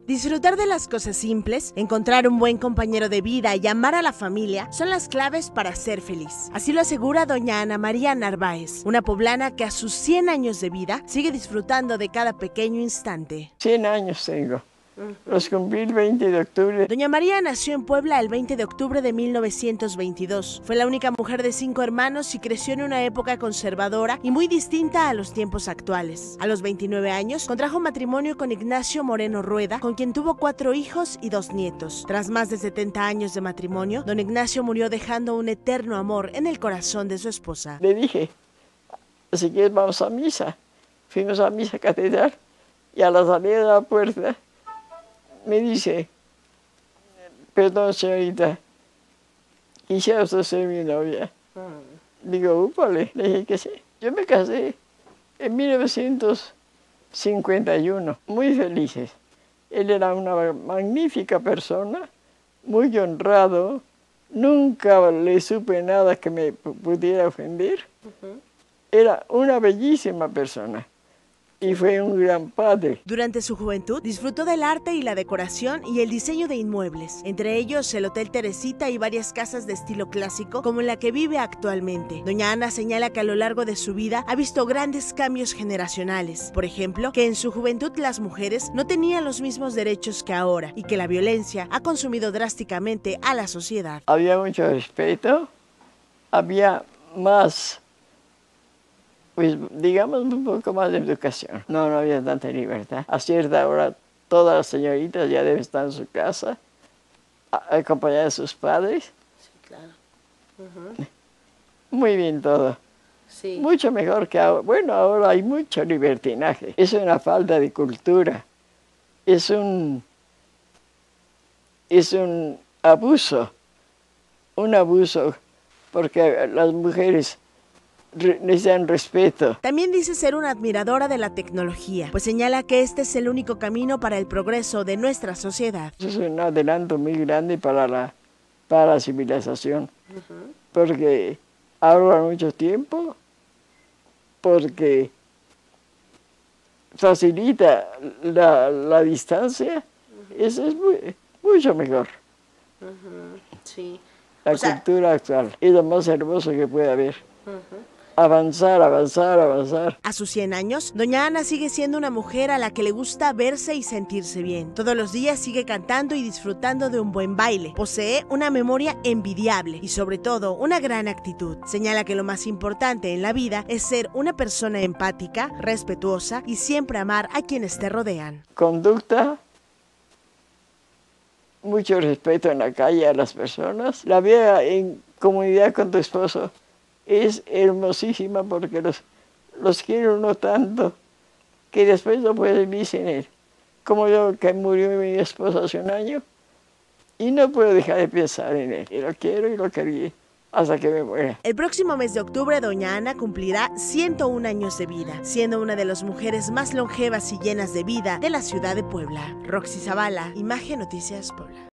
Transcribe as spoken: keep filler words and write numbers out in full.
Disfrutar de las cosas simples, encontrar un buen compañero de vida y amar a la familia son las claves para ser feliz. Así lo asegura doña Ana María Narváez, una poblana que a sus cien años de vida sigue disfrutando de cada pequeño instante. cien años tengo. Los cumplí el veinte de octubre. Doña María nació en Puebla el veinte de octubre de mil novecientos veintidós. Fue la única mujer de cinco hermanos y creció en una época conservadora y muy distinta a los tiempos actuales. A los veintinueve años, contrajo matrimonio con Ignacio Moreno Rueda, con quien tuvo cuatro hijos y dos nietos. Tras más de setenta años de matrimonio, don Ignacio murió dejando un eterno amor en el corazón de su esposa. Le dije, así que vamos a misa. Fuimos a misa catedral y a la salida de la puerta me dice, perdón señorita, quisiera usted ser mi novia. Mm. Digo, úpale, le dije que sí. Yo me casé en mil novecientos cincuenta y uno, muy felices. Él era una magnífica persona, muy honrado, nunca le supe nada que me pudiera ofender. Uh-huh. Era una bellísima persona. Y fue un gran padre. Durante su juventud disfrutó del arte y la decoración y el diseño de inmuebles, entre ellos el Hotel Teresita y varias casas de estilo clásico como en la que vive actualmente. Doña Ana señala que a lo largo de su vida ha visto grandes cambios generacionales. Por ejemplo, que en su juventud las mujeres no tenían los mismos derechos que ahora y que la violencia ha consumido drásticamente a la sociedad. Había mucho respeto, había más, pues digamos un poco más de educación. No, no había tanta libertad. A cierta hora todas las señoritas ya deben estar en su casa, acompañadas de sus padres. Sí, claro. Uh-huh. Muy bien todo. Sí. Mucho mejor que ahora. Bueno, ahora hay mucho libertinaje. Es una falta de cultura. Es un, es un abuso. Un abuso porque las mujeres necesitan respeto. También dice ser una admiradora de la tecnología, pues señala que este es el único camino para el progreso de nuestra sociedad. Es un adelanto muy grande para la, para la civilización, uh-huh. Porque ahorra mucho tiempo, porque facilita la, la distancia, uh-huh. Eso es muy, mucho mejor. Uh-huh. Sí. La o cultura sea... actual es lo más hermoso que puede haber. Uh-huh. Avanzar, avanzar, avanzar. A sus cien años, doña Ana sigue siendo una mujer a la que le gusta verse y sentirse bien. Todos los días sigue cantando y disfrutando de un buen baile. Posee una memoria envidiable y sobre todo una gran actitud. Señala que lo más importante en la vida es ser una persona empática, respetuosa y siempre amar a quienes te rodean. Conducta, mucho respeto en la calle a las personas. La vida en comunidad con tu esposo es hermosísima porque los, los quiere uno tanto que después no puede vivir sin él. Como yo, que murió mi esposa hace un año y no puedo dejar de pensar en él. Y lo quiero y lo quería hasta que me muera. El próximo mes de octubre, doña Ana cumplirá ciento un años de vida, siendo una de las mujeres más longevas y llenas de vida de la ciudad de Puebla. Roxy Zavala, Imagen Noticias Puebla.